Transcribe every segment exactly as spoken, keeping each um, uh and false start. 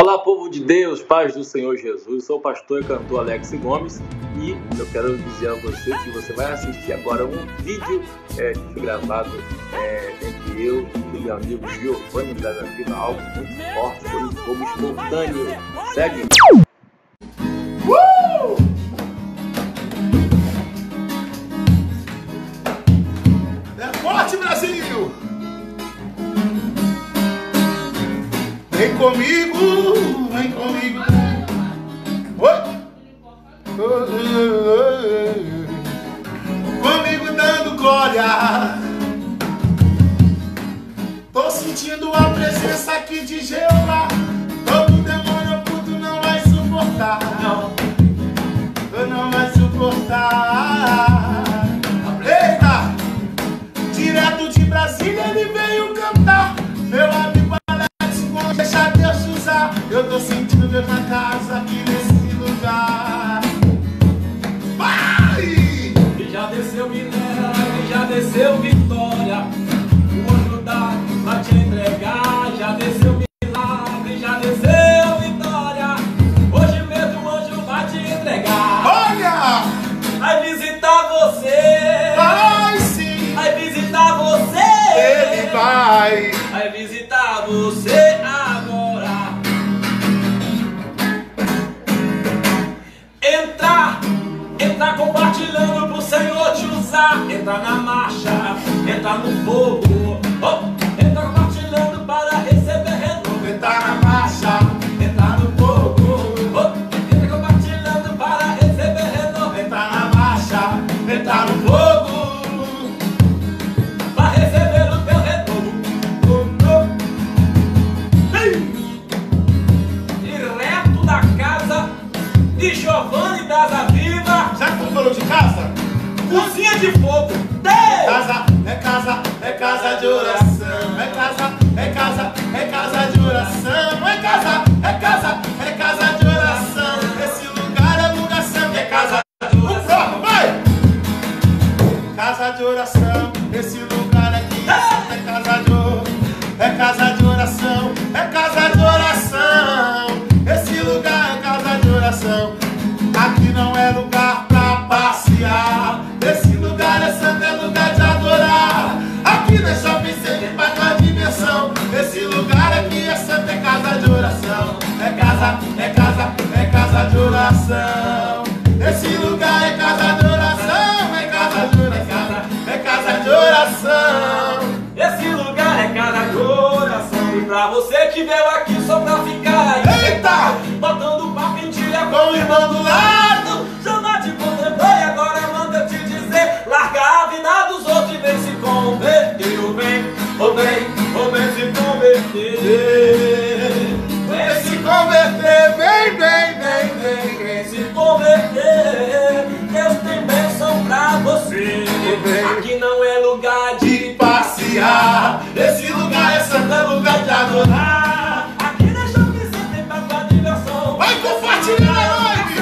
Olá, povo de Deus, paz do Senhor Jesus. Sou o pastor e cantor Alex Gomes e eu quero dizer a você que você vai assistir agora um vídeo é, que foi gravado é, entre eu e meu amigo Giovanni Brasil, algo muito forte, foi um fogo espontâneo. Segue! Uh! É forte, Brasil! Vem comigo, vem comigo. Oi? Comigo dando glória. Tô sentindo a presença aqui de Jeová. Todo demônio oculto não vai suportar. Não, não vai suportar. Eita! Direto de Brasília ele veio cantar. Meu amigo, deixa Deus te usar. Eu tô sentindo Deus na casa aqui nesse lugar. Vai! E já desceu Minéria, e já desceu Vitória. O anjo dá pra te entregar. Já desceu Milagre, já desceu Vitória. Hoje mesmo o anjo vai te entregar. Olha! Vai visitar você. Vai sim! Vai visitar você. Ele vai! Vai visitar você agora. Entrar, entrar compartilhando pro Senhor te usar. Entrar na marcha, entrar no fogo. Oh, entrar compartilhando para receber renovo. Entrar na marcha, Entrar no fogo. Oh, entrar compartilhando para receber renovo. entrar na marcha, entrar no fogo. Para receber o teu renovo. Direto da casa de Giovanni Brasa Viva. Já que tu falou de casa? Cozinha de fogo. Casa, é casa, é casa de oração. É casa, é casa, é casa de oração. É casa, é casa, é casa de oração. Esse lugar é lugar santo. É casa de oração. Vai! Casa de oração. Esse lugar aqui é casa de oração. É casa de oração. É casa de oração. Esse lugar é casa de oração. Aqui não é lugar pra passear. Esse lugar é santo, é lugar de adorar. Aqui não é shopping center pra tua dimensão. Esse lugar aqui é santo, é casa de oração. É casa, é casa, é casa de oração. Esse lugar é casa de oração. É casa de oração. É casa de oração. Esse lugar é casa de oração. E pra você que veio aqui só pra ficar aí, Eita! botando papo em dia Com o irmão do lado. já não te contemplou e agora manda eu te dizer: larga a vida dos outros e vem se converter. Ou vem, ou vem, ou vem se converter. Vem se converter, vem, vem, vem, vem, vem. Se converter, Deus tem bênção pra você. Aqui não é lugar de De passear. Esse lugar é santo, é lugar de adorar. aqui deixa eu me sentir pra tua diversão. Vai compartilhando a live.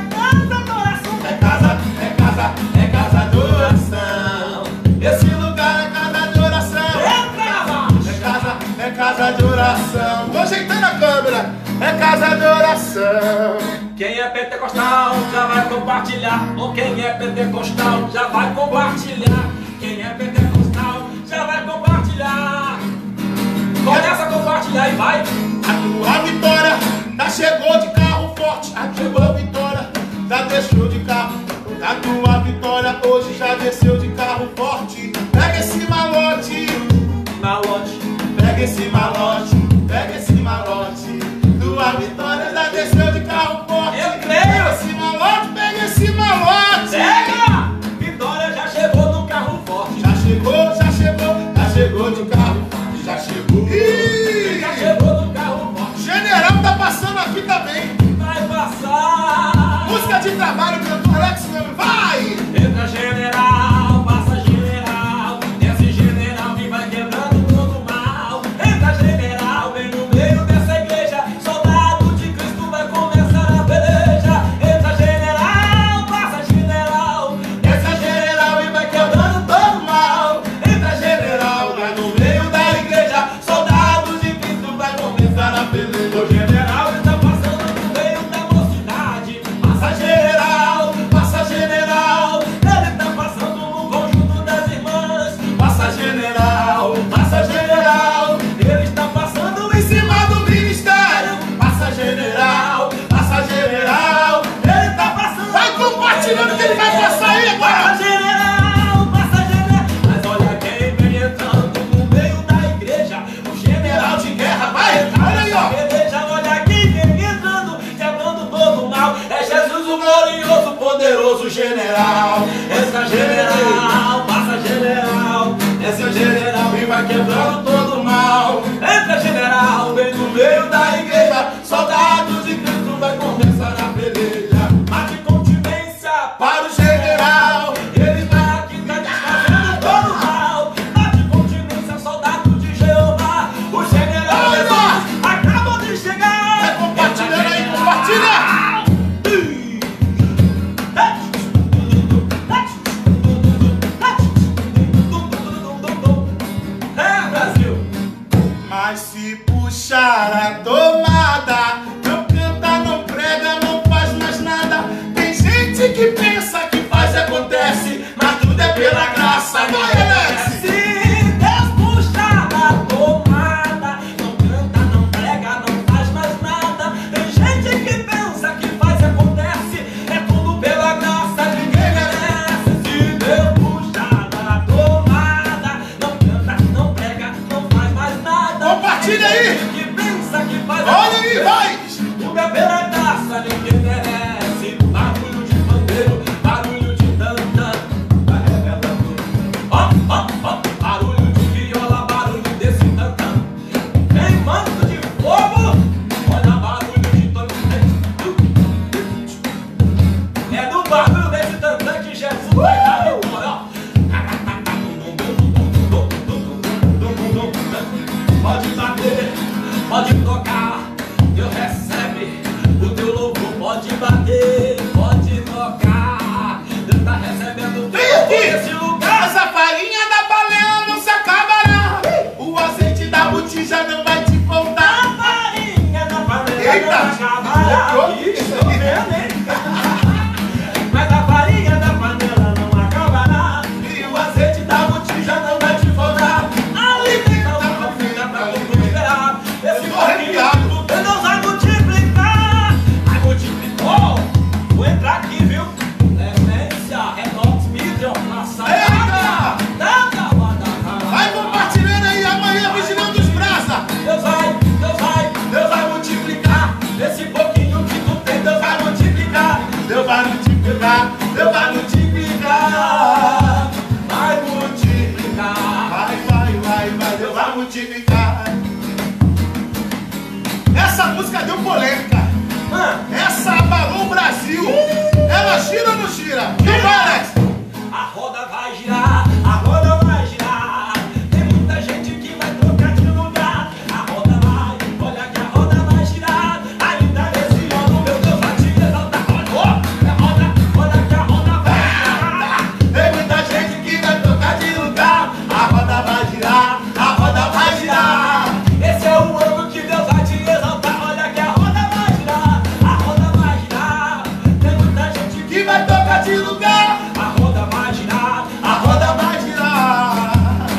É casa, É casa, é casa, é casa de oração. Esse lugar é casa de oração. É casa, é casa de oração. Tô ajeitando a câmera. É casa de oração. quem é pentecostal já vai compartilhar. Ou quem é pentecostal já vai compartilhar. Quem é pentecostal já vai compartilhar. Começa a compartilhar e vai. A tua vitória já chegou de carro forte. A tua vitória já deixou de carro. A tua vitória hoje já desceu de carro forte. Pega esse malote. Malote. Pega esse malote. Pega esse malote. Tua vitória já desceu de carro forte. Eu creio. Pega esse malote. Pega esse malote. Pega! Vitória já chegou no carro forte. Já chegou, já chegou. Já chegou de carro forte. Já chegou. Ih! Já chegou no carro forte. General tá passando aqui também. Vai passar. Música de trabalho, cantor Alex Gomes. Vai! Entra general, passa general. Desce general e vai quebrando todo mal. Entra general. general. Entra general, passa general, desce o general e vai quebrando todo mal. Entra general, vem no meio da igreja, soldados de Cristo vai começar a peleja. Mate continência para o general, ele tá aqui, tá desfazendo todo mal. Mate continência, soldado de Jeová, o general Jesus acabou de chegar. Vai compartilhando aí, compartilha! Mas se puxar a tomada, não canta, não prega, não faz mais nada. Tem gente que pensa que faz e acontece, mas tudo é pela graça. Vai, Alex! Se Deus puxar a tomada, não canta, não prega, não faz mais nada. Tem gente que pensa que faz e acontece, é tudo pela graça, ninguém merece. Se Deus puxar a tomada, não canta, não prega, não faz mais nada. Compartilha aí! Que pensa que faz Olha aí, vai! tudo é pela graça, ninguém merece. Barulho de pandeiro, barulho de tantã, vai revelando. Ó, ó, ó, barulho de viola, barulho desse tantã. Tem manto de fogo, olha barulho de tantã. É do barulho desse tantã que Jesus vai dar vitória, ó. Pode bater, pode tocar, Deus recebe o teu louvor. Pode bater, pode tocar, Deus tá recebendo o teu Vem louvor aqui! nesse lugar. Essa farinha da panela não se acabará. O azeite da botija não vai te faltar. A farinha da panela Eita! não acabará. Loucou? Ixi, tô vendo, hein? Mas a farinha da panela não acabará, E o azeite da botija não vai te faltar. alimenta uma filha pra tu prosperar. Esse tô arrepiado. pouquinho que Deus vai multiplicar. Vai multiplicou. Vou entrar aqui, viu? Demência, Renox Mídia, passa. Eita! Vai compartilhando aí, amanhã vigilando os brasa. Deus vai, Deus vai, Deus vai multiplicar. Esse pouquinho que tu tem, Deus vai multiplicar. Deus vai multiplicar, Deus vai multiplicar. Vai multiplicar. Vai, vai, vai, vai, Deus vai multiplicar. Essa música deu polêmica. Ah, Essa abalou o Brasil. Ela gira ou não gira? Não vai, Alex? a roda vai girar, a roda vai girar. Tem muita gente que vai trocar de lugar. A roda vai, olha que a roda vai girar. Ainda nesse ano, meu Deus vai te exaltar. Roda, oh, roda, olha que a roda vai girar. Tem muita gente que vai trocar de lugar. A roda vai girar, a roda vai girar. Esse é o ano que Deus vai te exaltar. Olha que a roda vai girar, a roda vai girar. Tem muita gente que Que vai trocar de lugar. a roda vai girar, A roda vai girar.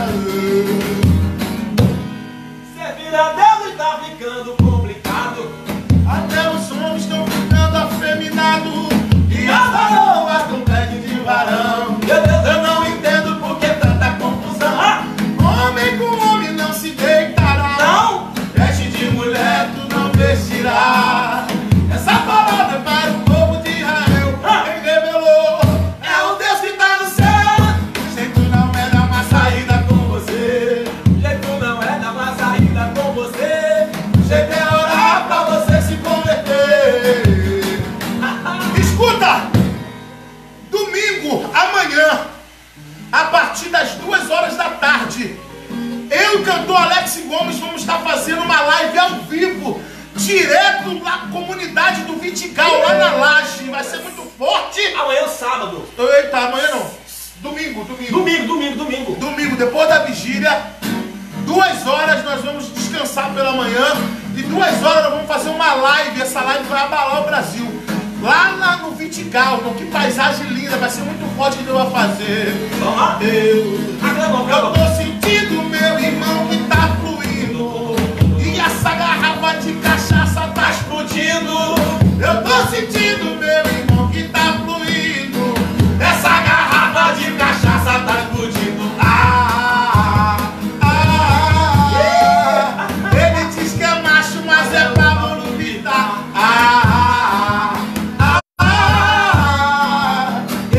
servir a Deus está ficando complicado. Até os homens estão ficando afeminados. E as varoas não pedem de varão. Meu Deus, Eu não entendo por que tanta confusão. Ah! Homem com homem não se deitará. Não! Veste de mulher tu não vestirá. Essa palavra é para o povo de Israel. Ah! Quem revelou é o Deus que está no céu. O jeito não é dar uma saída com você. O jeito não é dar uma saída com você. O jeito é orar pra você se converter. Escuta! Domingo, amanhã, a partir das duas horas da tarde, eu e o cantor Alex Gomes vamos estar fazendo uma live ao vivo, direto na comunidade do Vitigal, lá na Laje. Vai ser muito forte. Amanhã é sábado. Eita, amanhã não. Domingo, domingo. Domingo, domingo, domingo. Domingo, depois da vigília, duas horas nós vamos descansar pela manhã e duas horas nós vamos fazer uma live. Essa live vai abalar o Brasil. Lá na, no Vitigal, no, que paisagem linda, vai ser muito forte que Deus vai fazer. Vamos lá? Deus, Acabou, eu acabou. tô sentindo meu irmão que tá fluindo e essa garrafa de cachaça tá explodindo. Eu tô sentindo meu irmão que tá fluindo, essa garrafa de cachaça tá explodindo. Ah, ah, ah. Ele diz que é macho, mas é bravo no Vitar. Ah, ah, ah.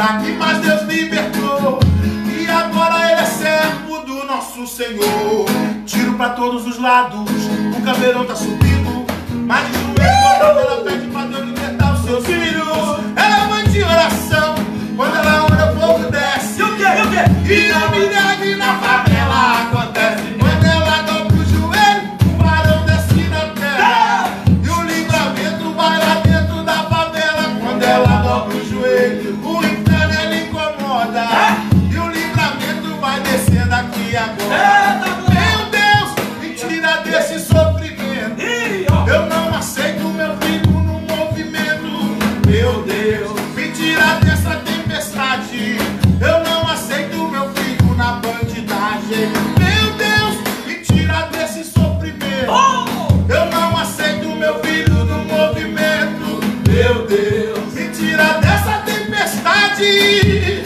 Iraque, mas Deus libertou. E agora ele é servo do nosso Senhor. Tiro pra todos os lados, o caveirão tá subindo, mas de joelho dobrado ela pede pra Deus libertar os seus filhos. Ela é mãe de oração, quando ela ora o fogo desce. E o quê? E o quê? E a milagre na favela acontece. Quando ela dobra o joelho, o varão desce na terra. E o livramento vai lá dentro da favela. Quando ela dobra o joelho, o inferno ele incomoda. E o livramento vai descendo aqui agora. Meu Deus, me tira desse sofrimento. Eu não aceito meu filho no movimento. Meu Deus, me tira dessa tempestade. Eu não aceito meu filho na bandidagem. Meu Deus, me tira desse sofrimento. Eu não aceito meu filho no movimento. Meu Deus, me tira dessa tempestade.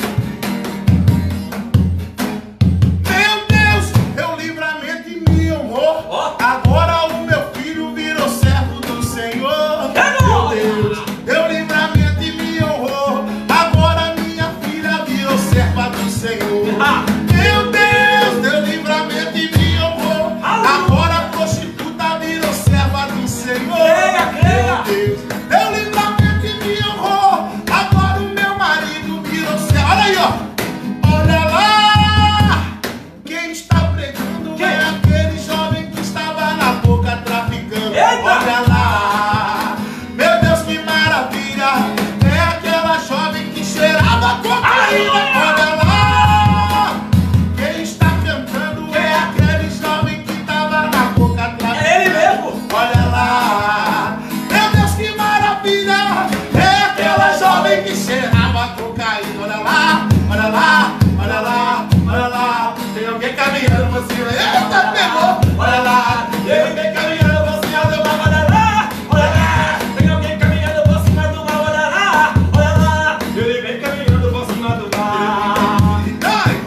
Meu Deus, teu livramento e me honrou. Agora o meu filho virou servo do Senhor. Meu Deus, teu livramento e me honrou. Agora minha filha virou serva do Senhor. Meu Deus, teu livramento e me honrou. Agora a prostituta virou serva do Senhor. Meu Deus, teu livramento e me honrou. Agora o meu marido virou servo. Olha aí, ó. Olha lá. Quem está pregando é aquele jovem que estava na boca traficando. Olha lá. Meu Deus, que maravilha. É aquela jovem que cheirava cocaína. Olha lá. Quem está cantando é aquele jovem que estava na boca traficando. É ele mesmo. Olha lá. Meu Deus, que maravilha. É aquela jovem que cheirava cocaína. Olha lá, olha lá, olha lá, olha lá. Tem alguém caminhando por cima. Eita, pegou. Olha lá. Tem alguém caminhando por cima do mar. Olha lá, olha lá. Tem alguém caminhando por cima do mar, olha lá, olha lá. Ele vem caminhando por cima do mar. Ai.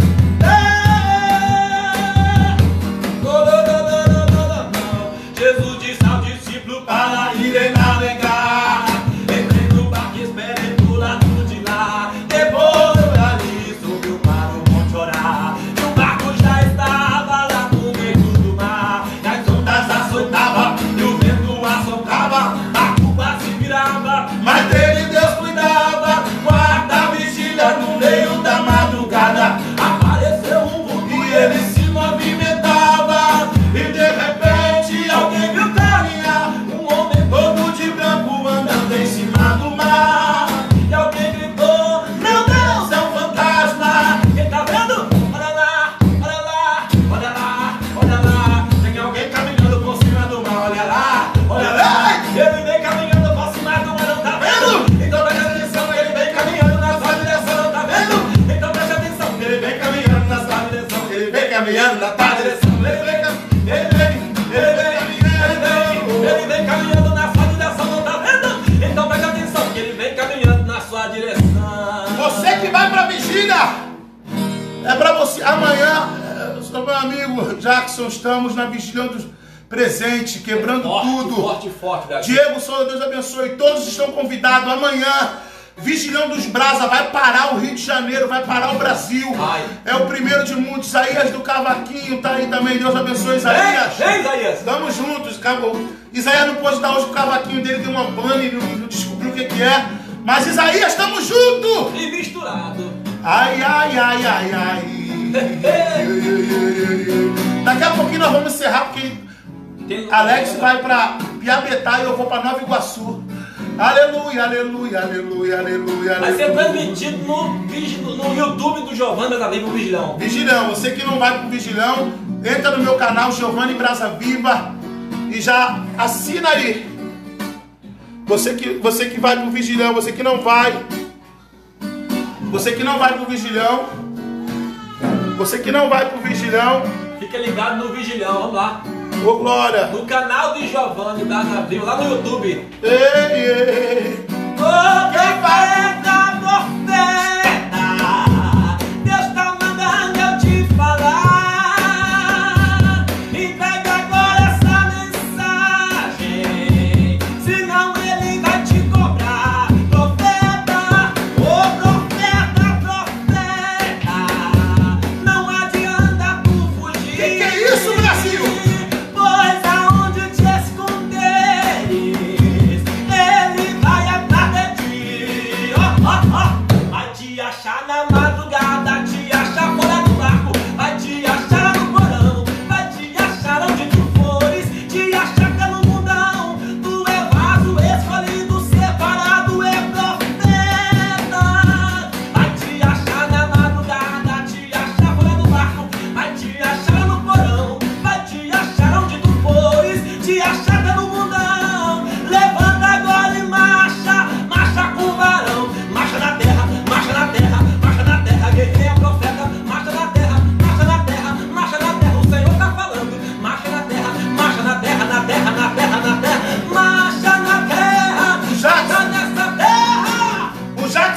Jesus disse ao discípulo para irem navegar. Entrei no barco e esperei do lado de lá. Depois eu ali sobre o mar eu vou chorar. E o barco já estava lá no meio do mar. E as ondas açoitavam e o vento assoprava. Barco quase virava, Mas dele Deus cuidava. quarta vigília no meio da madrugada. Apareceu um vulto e ele se movimentava. E de repente alguém viu caminhar um homem todo de branco andando em cima do mar. E alguém gritou: meu Deus, é um fantasma. Quem tá vendo? Olha lá, olha lá, olha lá, olha lá. Tem alguém caminhando por cima do mar. Olha lá, olha lá. Ele vem caminhando por cima do mar, não tá vendo? Então preste atenção, ele vem caminhando na sua direção, não tá vendo? Então preste atenção, ele vem caminhando na sua direção. Ele vem caminhando na tua direção. Ele vem caminhando. Ele vem, ele vem, ele vem, ele vem caminhando na sua direção, não tá vendo? Então preste atenção, que ele vem caminhando na sua direção. Você que vai pra vigília, é pra você. Amanhã, eu sou meu amigo Jackson, estamos na vigília dos presentes, quebrando Forte, tudo. forte, forte, Davi. Diego Souza, Deus abençoe. Todos estão convidados. Amanhã, Vigilhão dos Brasa vai parar o Rio de Janeiro, vai parar o Brasil. Ai. É o primeiro de muitos. Isaías do Cavaquinho tá aí também. Deus abençoe, Isaías. Vem, vem, Isaías. Estamos juntos, acabou. Isaías não pôde dar hoje o cavaquinho dele, deu uma pane, não, não descobriu o que, que é. Mas Isaías, estamos juntos! E misturado. Ai, ai, ai, ai, ai. Daqui a pouquinho nós vamos encerrar, porque Tem- Alex vai pra Piabetá e eu vou pra Nova Iguaçu. Aleluia, aleluia, aleluia, aleluia, Vai ser aleluia. transmitido no, vigi- no YouTube do Giovanni da Viva Vigilão. Vigilão, você que não vai pro Vigilão, entra no meu canal Giovanni Brasa Viva e já assina aí. Você que, você que vai pro Vigilão, você que não vai, você que não vai pro Vigilão, você que não vai pro Vigilão, Fica ligado no Vigilão, vamos lá. ô glória, No canal de Giovanni Brasa Viva, lá no YouTube. ei, ei. Ô, profeta, profeta, Deus tá mandando eu te falar. Entrega agora essa mensagem, senão ele vai te cobrar. Profeta, ô profeta.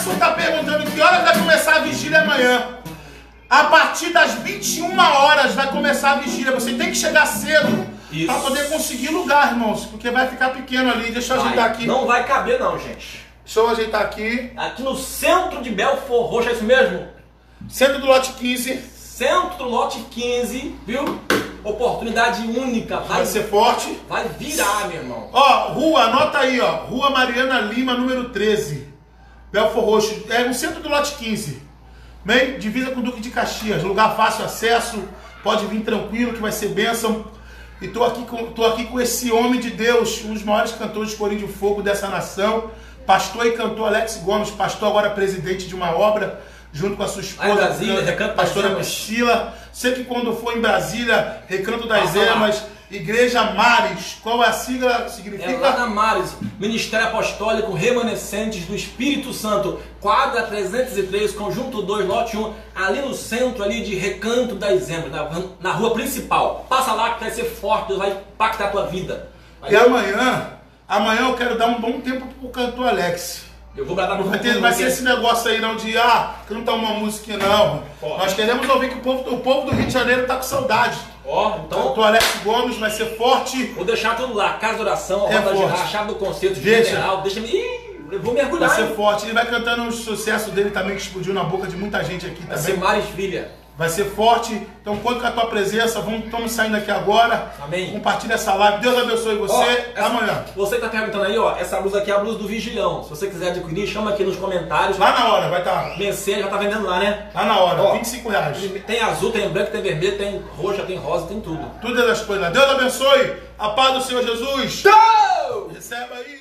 Alisson tá perguntando que horas vai começar a vigília amanhã. A partir das vinte e uma horas vai começar a vigília. Você tem que chegar cedo para poder conseguir lugar, irmãos. Porque vai ficar pequeno ali. Deixa eu vai. ajeitar aqui. Não vai caber não, gente. Deixa eu ajeitar aqui. Aqui no centro de Belfort Roxo, é isso mesmo? Centro do lote quinze. Centro do lote quinze, viu? Oportunidade única. Vai, vai ser forte. Vai virar, meu irmão. Ó, rua, anota aí, ó. Rua Mariana Lima, número treze. Belfort Roxo. É no centro do lote quinze. Bem, divisa com o Duque de Caxias, lugar fácil acesso, pode vir tranquilo que vai ser bênção. E tô aqui com, tô aqui com esse homem de Deus, um dos maiores cantores de Corinho de Fogo dessa nação, pastor e cantor Alex Gomes, pastor agora presidente de uma obra, junto com a sua esposa, Brasília, Recanto pastora das Priscila. Sei que quando for em Brasília, Recanto das Passa Emas, lá. Igreja Mares, qual é a sigla? Significa? É lá na Mares, Ministério Apostólico Remanescentes do Espírito Santo, quadra trezentos e três, conjunto dois, lote um, ali no centro ali de Recanto das Emas, na, na rua principal. Passa lá que vai ser forte, Deus vai impactar a tua vida. Vai e ver. amanhã, amanhã eu quero dar um bom tempo pro cantor Alex. Eu vou bradar no Vai, ter, vai ser esse negócio aí não de, ah, canta uma música não. Pode. Nós queremos ouvir que o povo, o povo do Rio de Janeiro tá com saudade. Ó, oh, então... O Alex Gomes vai ser forte. Vou deixar tudo lá, casa de oração, a é roda girar, a chave do concerto general, deixa-me... Ih, eu vou mergulhar. Vai ser hein? forte. Ele vai cantando o sucesso dele também, que explodiu na boca de muita gente aqui vai também. Vai ser Mares Filha. Vai ser forte. Então conto com a tua presença. Vamos, estamos saindo aqui agora. Amém. Compartilha essa live. Deus abençoe você. Ó, essa, amanhã. Você que tá perguntando aí, ó, essa blusa aqui é a blusa do Vigilhão. Se você quiser adquirir, chama aqui nos comentários. Lá na hora, vai estar. Tá. Mercedes já tá vendendo lá, né? Lá na hora, ó, vinte e cinco reais. Tem azul, tem branco, tem vermelho, tem roxa, tem rosa, tem tudo. Tudo das coisas. Deus abençoe. A paz do Senhor Jesus. Tchau! Receba aí.